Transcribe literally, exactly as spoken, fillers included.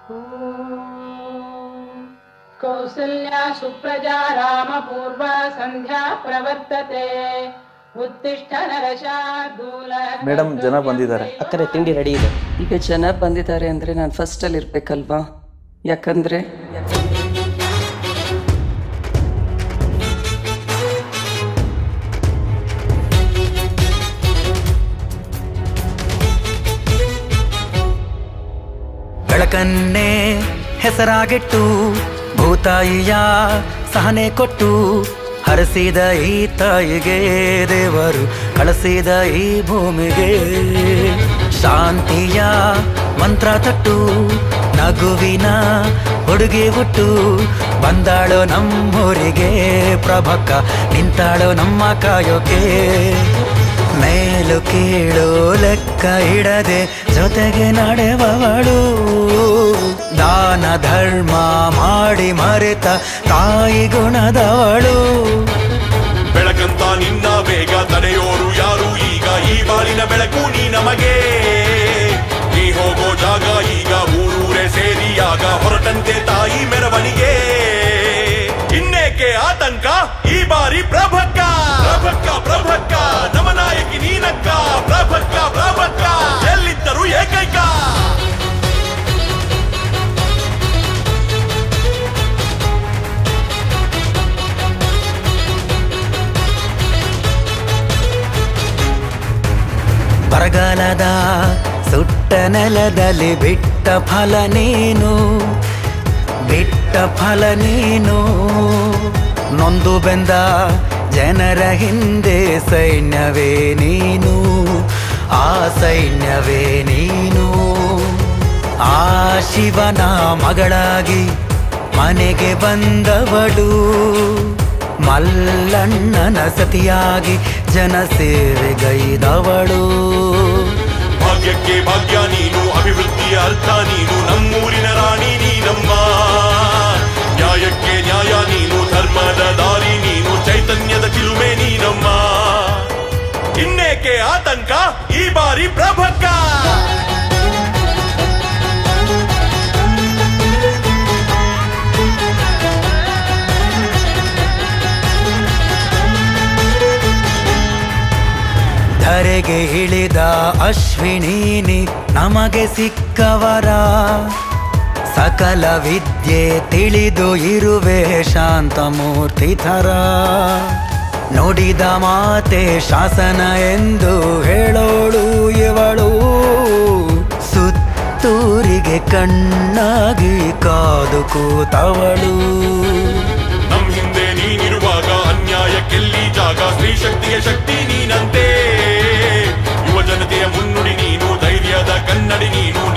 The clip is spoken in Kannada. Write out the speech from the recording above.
ಕೌಸಲ್ಯಾ ಸುಪ್ರಜಾ ರಾಮ ಪೂರ್ವ ಸಂಧ್ಯಾ ಪ್ರವರ್ತತೆ. ಉತ್ತಿಷ್ಠ ನರಶಾರ್ದೂಲ. ಮೇಡಮ್, ಜನ ಬಂದಿದ್ದಾರೆ. ಅಕ್ಕರೆ ತಿಂಡಿ ರೆಡಿ ಇದೆ. ಈಗ ಜನ ಬಂದಿದ್ದಾರೆ ಅಂದರೆ ನಾನು ಫಸ್ಟಲ್ಲಿ ಇರಬೇಕಲ್ವಾ? ಯಾಕಂದರೆ ಬೆಳಕನ್ನೇ ಹೆಸರಾಗಿಟ್ಟು ಭೂತಾಯಿಯ ಸಹನೆ ಕೊಟ್ಟು ಹರಸಿದ ಈ ತಾಯಿಗೆ ದೇವರು ಕಳಿಸಿದ ಈ ಭೂಮಿಗೆ ಶಾಂತಿಯ ಮಂತ್ರ ತಟ್ಟು ನಗುವಿನ ಹುಡುಗಿ ಹುಟ್ಟು ಬಂದಾಳೋ ನಮ್ಮೂರಿಗೆ ಪ್ರಭಕ್ಕ ನಿಂತಾಳೋ ನಮ್ಮ ಕಾಯೋಕೆ. ಮೇಲು ಕೀಳು ಲೆಕ್ಕ ಇಡದೆ ಜೊತೆಗೆ ನಡೆವವಳು ದಾನ ಧರ್ಮ ಮಾಡಿ ಮರೆತ ತಾಯಿ ಗುಣದವಳು. ಬೆಳಕಂತ ನಿನ್ನ ಬೇಗ ತಡೆಯೋರು ಯಾರು ಈಗ ಈ ಬಾಳಿನ ಬೆಳಕು ನೀ ನಮಗೆ. ನೀ ಹೋಗೋ ಜಾಗ ಈಗ ಊರೂರೇ ಸೇರಿಯಾಗ ಹೊರಟಂತೆ ತಾಯಿ ಮೆರವಣಿಗೆ. ಇನ್ನೇಕೆ ಆತಂಕ ಈ ಬಾರಿ ಪ್ರಭಕ್ಕ ಪ್ರಭಕ್ಕ ಪ್ರಭಕ್ಕ ನಮ ನಾಯಕಿ ನೀನಕ್ಕ ಪ್ರಭಕ್ಕ ಪ್ರಭಕ್ಕ ಎಲ್ಲಿದ್ದರು ಏಕೈಕ. ಬರಗಾಲದ ಸುಟ್ಟ ನೆಲದಲ್ಲಿ ಬಿಟ್ಟ ಫಲ ನೀನು ಬಿಟ್ಟ ಫಲ ನೀನು. ನೊಂದು ಬೆಂದ ಜನರ ಹಿಂದೆ ಸೈನ್ಯವೇ ನೀನು ಆ ಸೈನ್ಯವೇ ನೀನು. ಆ ಶಿವನ ಮಗಳಾಗಿ ಮನೆಗೆ ಬಂದವಳು ಮಲ್ಲಣ್ಣನ ಸತಿಯಾಗಿ ಜನಸೇವೆಗೈದವಳು. ಭಾಗ್ಯಕ್ಕೆ ಭಾಗ್ಯ ನೀನು ಅಭಿವೃದ್ಧಿಯ ಅರ್ಥ ನೀನು ನಮ್ಮೂರಿನ ರಾಣಿ ನೀನಮ್ಮ. ನ್ಯಾಯಕ್ಕೆ ನ್ಯಾಯ ನೀನು ಧರ್ಮದ ದಾರಿ ನೀನು ಚೈತನ್ಯದ ಚಿಲುಮೆ ನೀನಮ್ಮ. ಇನ್ನೇಕೆ ಆತಂಕ ಈ ಬಾರಿ ಪ್ರಭಕ್ಕ. ಧರೆಗೆ ಇಳಿದ ಅಶ್ವಿನೀನಿ ನಮಗೆ ಸಿಕ್ಕವರ ಸಕಲ ವಿದ್ಯೆ ತಿಳಿದು ಇರುವೆ ಶಾಂತಮೂರ್ತಿ ಥರ. ನುಡಿದ ಮಾತೆ ಶಾಸನ ಎಂದು ಹೇಳೋಳು ಇವಳು ಸುತ್ತೂರಿಗೆ ಕಣ್ಣಾಗಿ ಕಾದು ಕೂತವಳು. ನಮ್ ಹಿಂದೆ ನೀನಿರುವಾಗ ಅನ್ಯಾಯಕ್ಕೆಲ್ಲಿ ಜಾಗ ಸ್ತ್ರೀ ಶಕ್ತಿಯ ಶಕ್ತಿ ನೀನಂತೆ. ಯುವ ಜನತೆಯ ಮುನ್ನುಡಿ ನೀನು ಧೈರ್ಯದ ಕನ್ನಡಿ ನೀನು